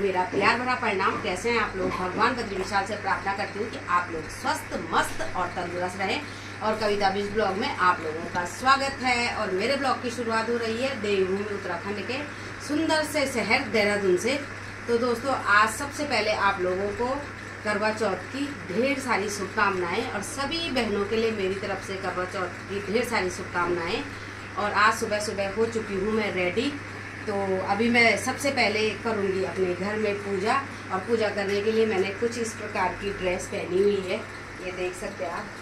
मेरा प्यार भरा प्रणाम। कैसे हैं आप लोग? भगवान बद्री विशाल से प्रार्थना करती हूँ कि आप लोग स्वस्थ, मस्त और तंदुरुस्त रहें। और कविता बीज ब्लॉग में आप लोगों का स्वागत है। और मेरे ब्लॉग की शुरुआत हो रही है देवभूमि उत्तराखंड के सुंदर से शहर देहरादून से। तो दोस्तों, आज सबसे पहले आप लोगों को करवा चौथ की ढेर सारी शुभकामनाएं और सभी बहनों के लिए मेरी तरफ से करवा चौथ की ढेर सारी शुभकामनाएं। और आज सुबह सुबह हो चुकी हूँ मैं रेडी। तो अभी मैं सबसे पहले करूँगी अपने घर में पूजा। और पूजा करने के लिए मैंने कुछ इस प्रकार की ड्रेस पहनी हुई है, ये देख सकते हैं आप।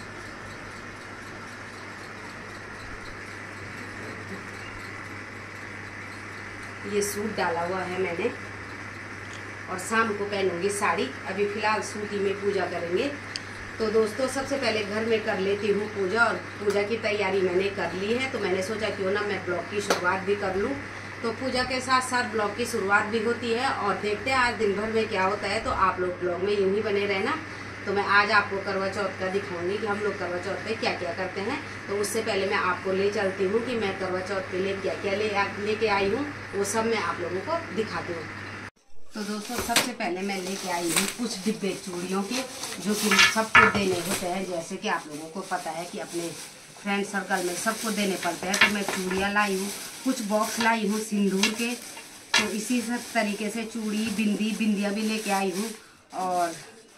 ये सूट डाला हुआ है मैंने और शाम को पहनूंगी साड़ी। अभी फिलहाल सूती में पूजा करेंगे। तो दोस्तों, सबसे पहले घर में कर लेती हूँ पूजा। और पूजा की तैयारी मैंने कर ली है, तो मैंने सोचा क्यों ना मैं ब्लॉग की शुरुआत भी कर लूँ। तो पूजा के साथ साथ ब्लॉग की शुरुआत भी होती है। और देखते हैं आज दिन भर में क्या होता है। तो आप लोग ब्लॉग में यूं ही बने रहना। तो मैं आज आपको करवा चौथ का दिखाऊंगी कि हम लोग करवा चौथ पे क्या क्या करते हैं। तो उससे पहले मैं आपको ले चलती हूँ कि मैं करवा चौथ के लिए क्या क्या लेके आई हूँ, वो सब मैं आप लोगों को दिखाती हूँ। तो दोस्तों, सबसे पहले मैं लेके आई हूँ कुछ डिब्बे चूड़ियों के, जो कि सबको देने होते हैं। जैसे कि आप लोगों को पता है कि अपने फ्रेंड सर्कल में सबको देने पड़ते हैं। तो मैं चूड़ियाँ लाई हूँ, कुछ बॉक्स लाई हूँ सिंदूर के। तो इसी सब तरीके से चूड़ी, बिंदियाँ भी लेके आई हूँ। और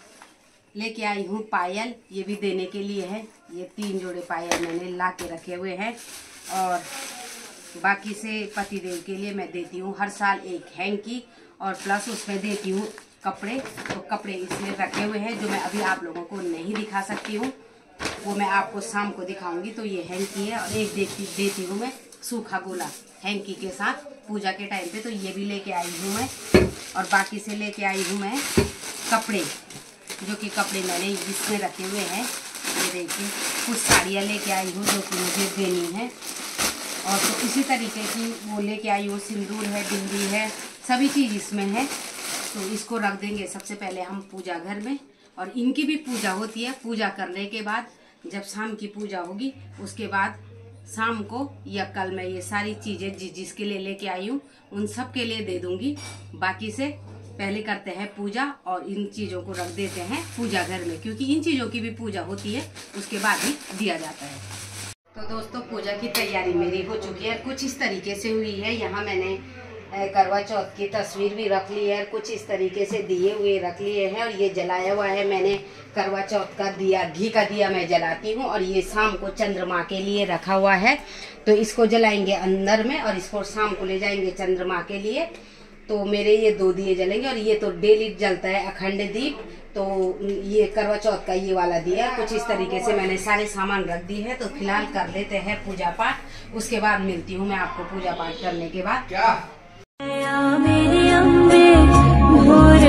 लेके आई हूँ पायल, ये भी देने के लिए है। ये 3 जोड़े पायल मैंने ला के रखे हुए हैं। और बाकी से पतिदेव के लिए मैं देती हूँ हर साल एक हैंकी, और प्लस उसमें देती हूँ कपड़े। तो कपड़े इसमें रखे हुए हैं जो मैं अभी आप लोगों को नहीं दिखा सकती हूँ, वो मैं आपको शाम को दिखाऊंगी। तो ये हैंकी है। और एक देती हूँ मैं सूखा गोला हैंकी के साथ पूजा के टाइम पे। तो ये भी लेके आई हूँ मैं। और बाकी से लेके आई हूँ मैं कपड़े, जो कि कपड़े मैंने इसमें रखे हुए हैं। ये देखिए, कुछ साड़ियाँ लेके आई हूँ जो कि मुझे देनी है। और तो इसी तरीके की वो लेके आई हूँ, सिंदूर है, बिंदी है, सभी चीज़ इसमें है। तो इसको रख देंगे सबसे पहले हम पूजा घर में। और इनकी भी पूजा होती है। पूजा करने के बाद जब शाम की पूजा होगी, उसके बाद शाम को या कल मैं ये सारी चीज़ें जिसके लिए लेके आई हूँ उन सब के लिए दे दूँगी। बाकी से पहले करते हैं पूजा और इन चीज़ों को रख देते हैं पूजा घर में, क्योंकि इन चीज़ों की भी पूजा होती है, उसके बाद ही दिया जाता है। तो दोस्तों, पूजा की तैयारी मेरी हो चुकी है, कुछ इस तरीके से हुई है। यहाँ मैंने करवा चौथ की तस्वीर भी रख ली है, कुछ इस तरीके से दिए हुए रख लिए हैं। और ये जलाया हुआ है मैंने करवा चौथ का दिया, घी का दिया मैं जलाती हूँ। और ये शाम को चंद्रमा के लिए रखा हुआ है, तो इसको जलाएंगे अंदर में और इसको शाम को ले जाएंगे चंद्रमा के लिए। तो मेरे ये 2 दिए जलेंगे। और ये तो डेली जलता है अखंड दीप। तो ये करवा चौथ का ये वाला दिया, कुछ इस तरीके से मैंने सारे सामान रख दी है। तो फिलहाल कर लेते हैं पूजा पाठ, उसके बाद मिलती हूँ मैं आपको पूजा पाठ करने के बाद। क्या मेरे अम्बे भोर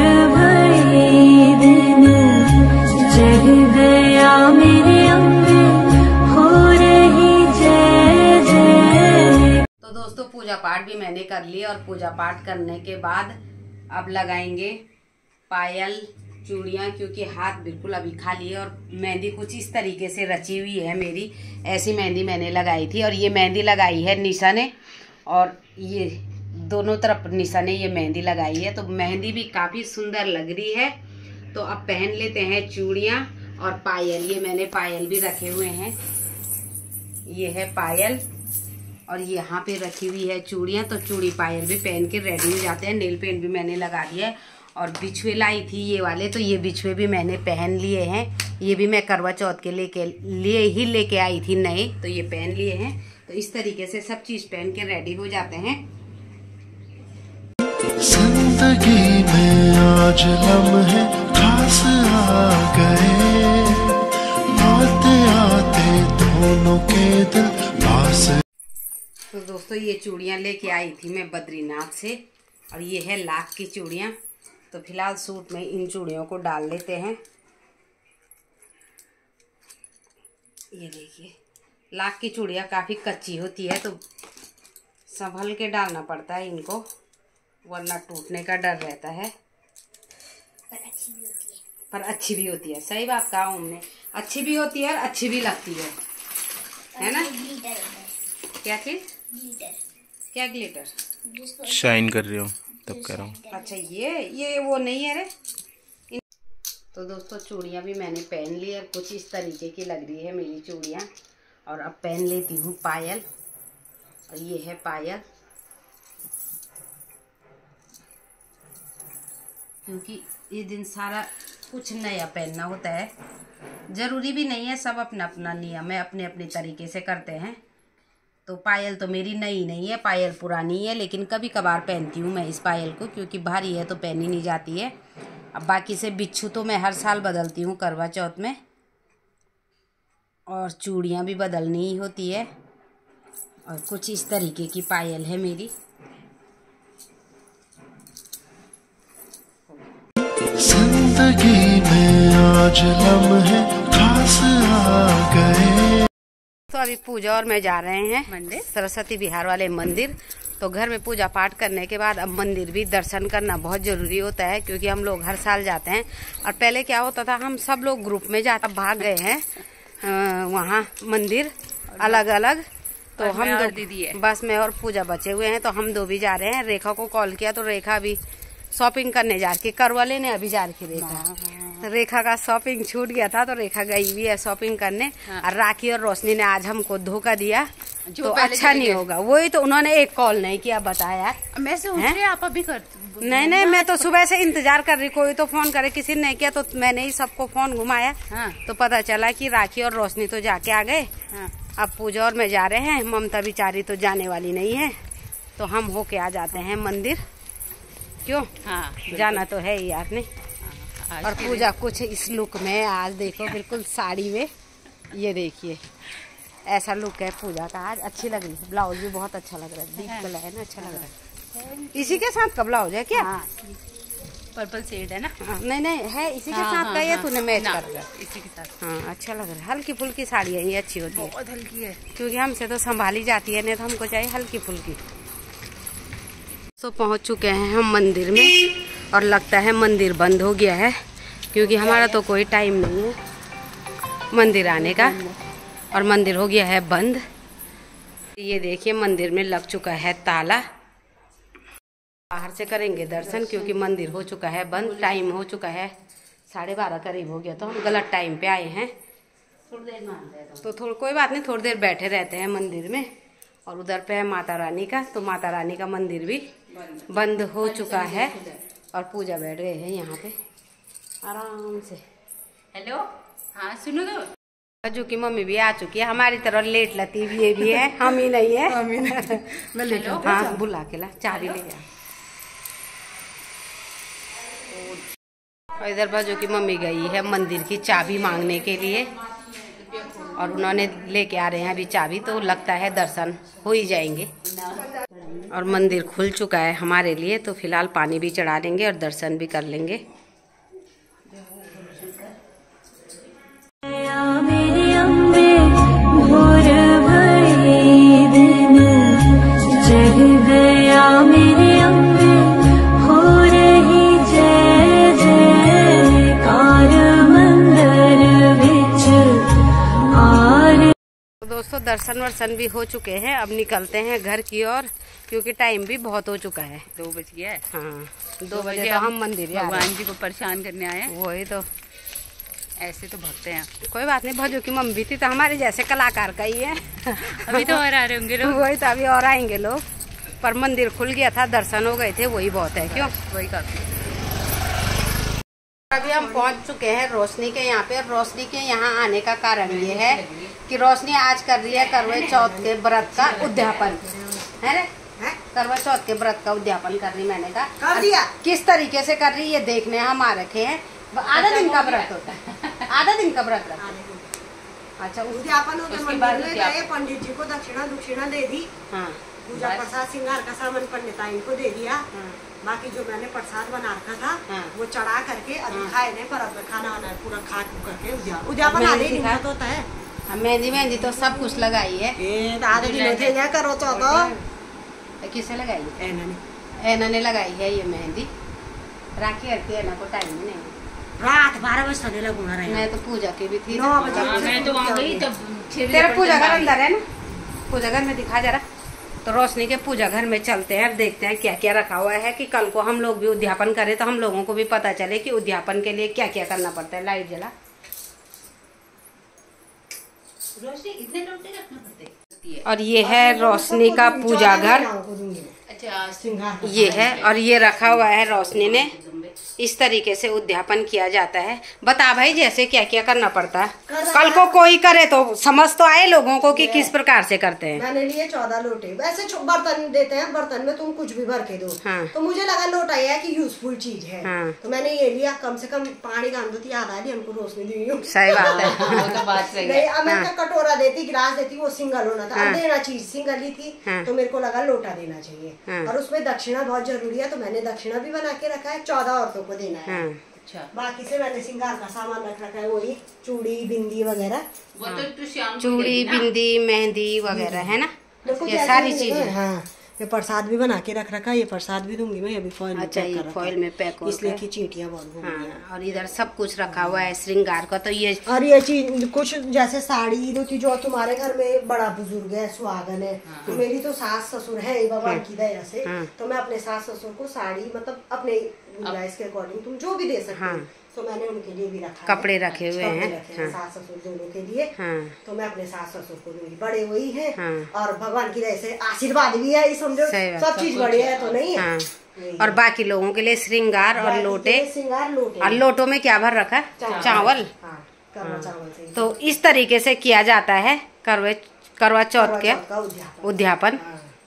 भई दिन जग गया, मेरे अम्बे हो रही जय जय। तो दोस्तों, पूजा पाठ भी मैंने कर लिया। और पूजा पाठ करने के बाद अब लगाएंगे पायल, चूड़ियाँ, क्योंकि हाथ बिल्कुल अभी खाली है। और मेहंदी कुछ इस तरीके से रची हुई है मेरी, ऐसी मेहंदी मैंने लगाई थी। और ये मेहंदी लगाई है निशा ने, और ये दोनों तरफ निशा ने ये मेहंदी लगाई है। तो मेहंदी भी काफ़ी सुंदर लग रही है। तो अब पहन लेते हैं चूड़ियाँ और पायल। ये मैंने पायल भी रखे हुए हैं, ये है पायल। और यहाँ पे रखी हुई है चूड़ियाँ। तो चूड़ी पायल भी पहन के रेडी हो जाते हैं। नेल पेंट भी मैंने लगा दिया है। और बिछुए लाई थी ये वाले, तो ये बिछुए भी मैंने पहन लिए हैं। ये भी मैं करवा चौथ के लिए लेके आई थी नए, तो ये पहन लिए हैं। तो इस तरीके से सब चीज पहन के रेडी हो जाते हैं। जिंदगी में आज लम्हे खास आ गए, आते आते दोनों के दिल पास। तो दोस्तों, ये चूड़ियाँ लेके आई थी मैं बद्रीनाथ से। और ये है लाख की चूड़ियाँ। तो फिलहाल सूट में इन चूड़ियों को डाल लेते हैं। ये देखिए, लाख की चूड़ियाँ काफ़ी कच्ची होती है, तो संभल के डालना पड़ता है इनको, वरना टूटने का डर रहता है। पर अच्छी भी होती है। सही बात कहा हमने, अच्छी भी होती है और अच्छी भी लगती है ना? क्या चीज? ग्लिटर। क्या ग्लिटर? शाइन कर रही हो? तब कह रहा हूँ। अच्छा ये वो नहीं है रे। तो दोस्तों चूड़ियाँ भी मैंने पहन ली और कुछ इस तरीके की लग रही है मेरी चूड़ियाँ। और अब पहन लेती हूँ पायल। और ये है पायल, क्योंकि इस दिन सारा कुछ नया पहनना होता है। जरूरी भी नहीं है, सब अपना अपना नियम है, अपने अपने तरीके से करते हैं। तो पायल तो मेरी नई नहीं है, पायल पुरानी है, लेकिन कभी कभार पहनती हूँ मैं इस पायल को, क्योंकि भारी है तो पहनी नहीं जाती है। अब बाकी से बिच्छू तो मैं हर साल बदलती हूँ करवा चौथ में, और चूड़ियाँ भी बदलनी ही होती है। और कुछ इस तरीके की पायल है मेरी। जिंदगी में आज लम्हे खास आ गए। तो अभी पूजा और मैं जा रहे हैं मंदिर, सरस्वती विहार वाले मंदिर। तो घर में पूजा पाठ करने के बाद अब मंदिर भी दर्शन करना बहुत जरूरी होता है, क्योंकि हम लोग हर साल जाते हैं। और पहले क्या होता था, हम सब लोग ग्रुप में जाते, भाग गए हैं वहाँ मंदिर अलग अलग। तो हम दो दीदी है, बस मैं और पूजा बचे हुए हैं, तो हम दो भी जा रहे हैं। रेखा को कॉल किया तो रेखा अभी शॉपिंग करने जा रही, करवा लेने अभी जा रही रेखा का शॉपिंग छूट गया था, तो रेखा गई भी है शॉपिंग करने। और राखी और रोशनी ने आज हमको धोखा दिया, तो अच्छा नहीं होगा। वही तो उन्होंने एक कॉल नहीं किया, बताया। मैं सोच रही आप अभी कर नहीं, मैं तो सुबह से इंतजार कर रही, कोई तो फोन करे, किसी ने नहीं किया। तो मैंने ही सबको फोन घुमाया। तो पता चला कि राखी और रोशनी तो जाके आ गए। अब पूजा और मैं जा रहे हैं, ममता बेचारी तो जाने वाली नहीं है, तो हम होके आ जाते हैं मंदिर। क्यों? जाना तो है ही आपने। और पूजा कुछ इस लुक में आज देखो, बिल्कुल साड़ी में, ये देखिए ऐसा लुक है पूजा का आज। अच्छी लग रही है, ब्लाउज भी बहुत अच्छा लग रहा है, डीप कलर है ना, अच्छा लग रहा है। इसी के साथ का ब्लाउज है क्या? पर्पल शेड है ना? नहीं है, इसी के साथ का, ये तूने मैच कर रहा है इसी के साथ। हाँ, अच्छा लग रहा है। हल्की फुल्की साड़ी है ये, अच्छी होती है, बहुत हल्की है, क्योंकि हमसे तो संभाली जाती है, नहीं तो हमको चाहिए हल्की फुल्की। तो पहुंच चुके हैं हम मंदिर में, और लगता है मंदिर बंद हो गया है, क्योंकि हमारा तो कोई टाइम नहीं है मंदिर आने का, और मंदिर हो गया है बंद। ये देखिए मंदिर में लग चुका है ताला। बाहर से करेंगे दर्शन, क्योंकि मंदिर हो चुका है बंद। टाइम हो चुका है 12:30 करीब हो गया, तो हम गलत टाइम पे आए हैं। तो कोई बात नहीं, थोड़ी देर बैठे रहते हैं मंदिर में। और उधर पे है माता रानी का, तो माता रानी का मंदिर भी बंद हो चुका है। और पूजा बैठ गए हैं यहाँ पे आराम से। हेलो, हाँ सुनो तो, जो की मम्मी भी आ चुकी है हमारी तरह, लेट लती ये भी है, हम ही नहीं है। मैं लेके हाँ, बुला के ला, चाबी ले जा। और इधर बाजू की मम्मी गई है मंदिर की चाबी मांगने के लिए, और उन्होंने लेके आ रहे हैं अभी चाबी, तो लगता है दर्शन हो ही जाएंगे। और मंदिर खुल चुका है हमारे लिए, तो फिलहाल पानी भी चढ़ा देंगे और दर्शन भी कर लेंगे। दोस्तों दर्शन वर्शन भी हो चुके हैं, अब निकलते हैं घर की ओर, क्योंकि टाइम भी बहुत हो चुका है, 2 बज गया है। हाँ, 2 बजे तो हम मंदिर भगवान जी को परेशान करने आए हैं। वही तो, ऐसे तो भगते हैं। कोई बात नहीं, भजू की मम्मी थी तो हमारे जैसे कलाकार का ही है। अभी तो और आ रहे होंगे लोग। वही तो, अभी और आएंगे लोग, पर मंदिर खुल गया था, दर्शन हो गए थे, वही बहुत है। क्यों? वही काफी। अभी हम पहुंच चुके हैं रोशनी के यहाँ पे। रोशनी के यहाँ आने का कारण ये है कि रोशनी आज कर रही है करवा चौथ के व्रत का उद्यापन, है ना? करवा चौथ के व्रत का उद्यापन कर रही, मैंने कहा कर दिया। किस तरीके से कर रही है देखने हम आ रखे हैं। आधा दिन का व्रत होता है, आधा दिन का व्रत रखा। अच्छा, उद्यापन पंडित जी को दक्षिणा दे दी। हाँ, पूजा प्रसाद श्रृंगार का सामान पंडिताइन को दे दिया। बाकी जो मैंने प्रसाद बना रखा था वो चढ़ा करके अभी खाए नहीं, पर अब खाना वाना पूरा खा करके उद्यापन आधे दिन का होता है। मेहंदी तो सब कुछ लगाई है, आधे दिन होते हैं करो चौथ। किसे लगाई? ऐना ने लगाई है ये मेहंदी। राखी हरती है ना, को टाइम ही नहीं, रात 12 बजे तक लगूंगा। मैं तो पूजा की भी थी, 9 बजे मैं तो आ गई तब। तेरा पूजा घर अंदर है ना, पूजा घर में दिखा जरा। तो रोशनी के पूजा घर में चलते हैं, देखते हैं क्या क्या रखा हुआ है, कि कल को हम लोग भी उद्यापन करें तो हम लोगों को भी पता चले कि उद्यापन के लिए क्या क्या करना पड़ता है। लाइट जला। रोशनी इतने लोटे रखना पड़ते हैं। और ये है रोशनी का पूजा घर, अच्छा ये है। और ये रखा हुआ है रोशनी ने, इस तरीके से उद्यापन किया जाता है। बता भाई जैसे क्या क्या करना पड़ता है, कल को कोई करे तो समझ तो आए लोगों को कि किस प्रकार से करते हैं। मैंने लिए 14 लोटे। वैसे बर्तन देते हैं, बर्तन में तुम कुछ भी भर के दो। हाँ। तो मुझे लगा लोटा यह है कि यूजफुल चीज है। हाँ। तो मैंने ये लिया, कम से कम पानी का अंदर याद आ रही हमको रोशनी दी हूँ। सही बात है। वो तो बात सही है। नहीं, अब मैं कटोरा देती, गिलास देती, वो सिंगल होना था। अब देना चीज सिंगल ही थी, तो मेरे को लगा लोटा देना चाहिए। और उसमें दक्षिणा बहुत जरूरी है, तो मैंने दक्षिणा भी बना के रखा है। 14 औरतों को देना है। अच्छा, बाकी से मैंने श्रृंगार का सामान रख रखा है, वही चूड़ी बिंदी वगैरह। वो तो शाम चूड़ी बिंदी मेहंदी वगैरह है ना, कुछ ये ऐसे सारी नहीं चीजें। है। हाँ, ये प्रसाद भी बना के रख रखा है। ये प्रसाद भी दूंगी मैं, अभी फॉइल में अच्छा, पैक ये कर रखा फॉइल है। में पैक हो इसलिए गया। कि चींटियां बहुत घूम रही हैं। हाँ, और इधर सब कुछ रखा हुआ है श्रृंगार का। तो ये और ये चीज कुछ जैसे साड़ी जो तुम्हारे घर में बड़ा बुजुर्ग है, सुहागन है, तो मेरी तो सास ससुर है भगवान की दया से, तो मैं अपने सास ससुर को साड़ी, मतलब अपने गुंजाइश के अकॉर्डिंग तुम जो भी दे सकते हो। तो मैंने उनके लिए भी रखा कपड़े है। रखे हुए हैं। सास ससुर दोनों के लिए। हाँ। तो मैं अपने सास ससुर को दूंगी, बड़े वही हैं। हाँ। और भगवान की दया से आशीर्वाद भी है, ये समझो सही बात, सब चीज बढ़िया है तो नहीं है। हाँ। और बाकी लोगों के लिए श्रृंगार और लोटे। श्रृंगार लोटे। और लोटों में क्या भर रखा? चावल। हाँ, करवा चावल से। तो इस तरीके से किया जाता है करवा चौथ के का उद्यापन।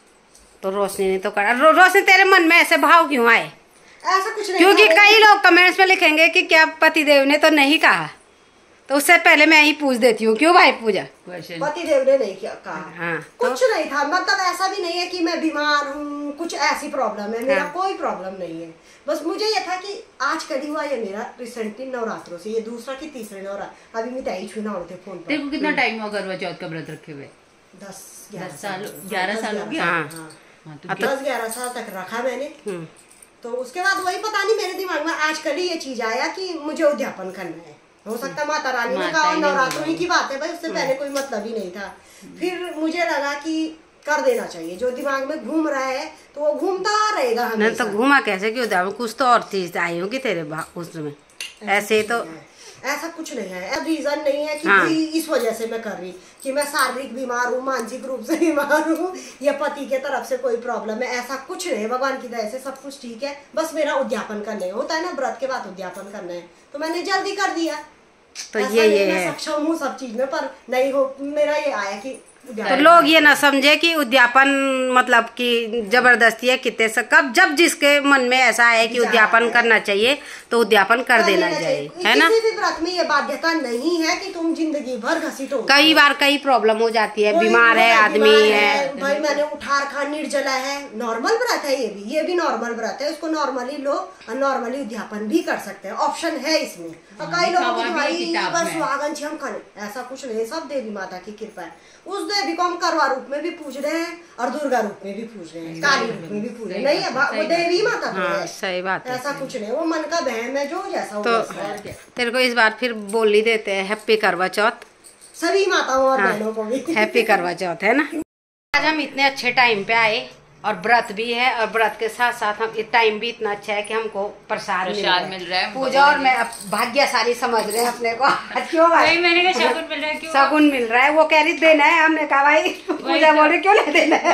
तो रोशनी ने तो करा। रोशनी तेरे मन में ऐसे भाव क्यों आए? ऐसा कुछ नहीं, क्योंकि कई लोग कमेंट्स में लिखेंगे कि क्या पतिदेव ने तो नहीं कहा, तो उससे पहले मैं ही पूछ देती हूँ, क्यों भाई पूजा? पतिदेव ने नहीं किया कहा। हाँ, कुछ नहीं था, मतलब ऐसा भी नहीं है कि मैं बीमार हूँ, कुछ ऐसी प्रॉब्लम है। मेरा कोई प्रॉब्लम नहीं है। बस मुझे ये था कि आज कभी हुआ ये मेरा रिसेंटली नवरात्रों से, ये दूसरा की तीसरे नवरात्र। अभी मिठाई छूना होते फोन पर। तेरे को कितना टाइम हुआ करवा चौथ का व्रत रखे हुए? 10 साल 11 साल हो गया। हाँ। 10-11 साल तक रखा मैंने। तो उसके बाद वही पता नहीं मेरे दिमाग में आजकल ही ये चीज आया कि मुझे उद्यापन करना है। हो सकता माता रानी ने कहा, नवरात्रों की बात है भाई, उससे पहले कोई मतलब ही नहीं था। फिर मुझे लगा कि कर देना चाहिए, जो दिमाग में घूम रहा है तो वो घूमता रहेगा हमेशा। नहीं तो घूमा कैसे कि उद्यापन, कुछ तो और चीज आई होगी तेरे उसमें। ऐसे तो ऐसा कुछ नहीं है, रीजन नहीं है कि इस वजह से मैं कर रही, कि मैं शारीरिक बीमार हूँ, मानसिक रूप से बीमार हूँ, या पति के तरफ से कोई प्रॉब्लम है, ऐसा कुछ नहीं। भगवान की दया से सब कुछ ठीक है। बस मेरा उद्यापन करने होता है ना, व्रत के बाद उद्यापन करना है, तो मैंने जल्दी कर दिया। तो ये मैं सक्षम हूँ सब चीज में, पर नहीं हो मेरा ये आया कि तो लोग ये ना समझे कि उद्यापन मतलब कि जबरदस्ती है कितने से कब, जब जिसके मन में ऐसा है कि उद्यापन करना चाहिए तो उद्यापन कर देना चाहिए, है ना। किसी भी व्रत में ये बाध्यता नहीं है कि तुम जिंदगी भर घसीटो। कई बार कई प्रॉब्लम हो जाती है, बीमार है आदमी है, भाई मैंने उठा रखा, निर्जला है, नॉर्मल व्रत है ये भी नॉर्मल व्रत है। उसको नॉर्मली लो और नॉर्मली उद्यापन भी कर सकते हैं, ऑप्शन है इसमें। और कई लोगों की भाई बस सुहागन छी हम खाने, ऐसा कुछ नहीं। सब देवी माता की कृपा है। उस देवी को हम करवा रूप में भी पूज रहे हैं और दुर्गा रूप में भी पूज रहे हैं, काली रूप में भी पूज रहे हैं। नहीं है वो देवी माता है। सही बात है, ऐसा कुछ नहीं, वो मन का बहम है, जो जैसा हो। तो तेरे को इस बार फिर बोल ही देते हैं हैप्पी करवा चौथ सभी माताओं और बहनों को भी हैप्पी करवा चौथ, है ना। आज हम इतने अच्छे टाइम पे आए और व्रत भी है, और व्रत के साथ साथ हम टाइम भी इतना अच्छा है कि हमको प्रसाद मिल रहा है। पूजा और मैं अब भाग्यशाली समझ रहे हैं अपने को। क्यों भाई? मैंने कहा शगुन मिल रहा है, क्यों? शगुन मिल रहा है, वो कह रही देना है, हमने कहा भाई पूजा बोल रही क्यों नहीं देना है।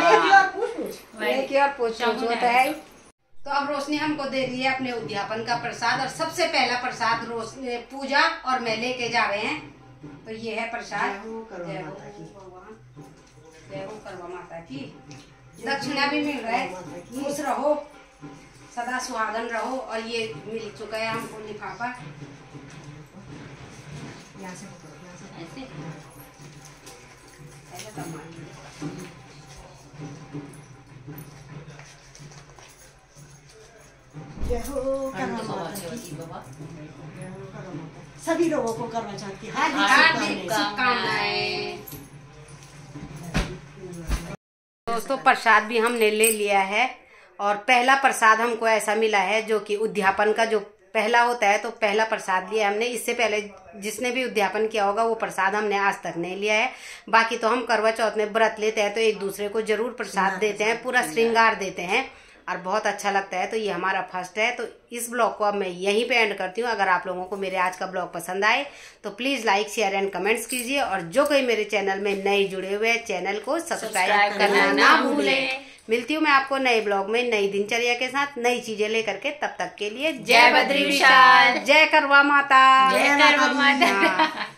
पूछ तो है। तो अब रोशनी हमको दे रही है अपने उद्यापन का प्रसाद, और सबसे पहला प्रसाद रोशनी पूजा और मैं लेके जा रहे हैं। तो ये है प्रसाद। जय हो करवा माता की। दक्षिणा भी मिल रहा है, खुश रहो, सदा सुहागन रहो। और ये मिल चुका है हमको लिफाफा। सभी लोगों को करवा चौथ की हार्दिक शुभकामनाएं। दोस्तों प्रसाद भी हमने ले लिया है, और पहला प्रसाद हमको ऐसा मिला है जो कि उद्यापन का जो पहला होता है तो पहला प्रसाद लिया हमने। इससे पहले जिसने भी उद्यापन किया होगा वो प्रसाद हमने आज तक नहीं लिया है। बाकी तो हम करवा चौथ में व्रत लेते हैं तो एक दूसरे को जरूर प्रसाद देते हैं, पूरा श्रृंगार देते हैं और बहुत अच्छा लगता है। तो ये हमारा फर्स्ट है। तो इस ब्लॉग को अब मैं यहीं पे एंड करती हूँ। अगर आप लोगों को मेरे आज का ब्लॉग पसंद आए तो please like share and comments कीजिए, और जो कोई मेरे चैनल में नए जुड़े हुए हैं चैनल को सब्सक्राइब करना ना भूलें। मिलती हूँ मैं आपको नए ब्लॉग में नई दिनचर्या के साथ नई चीजें लेकर के। तब तक के लिए जय बद्री विशाल, जय करवा माता, जय करवा माता।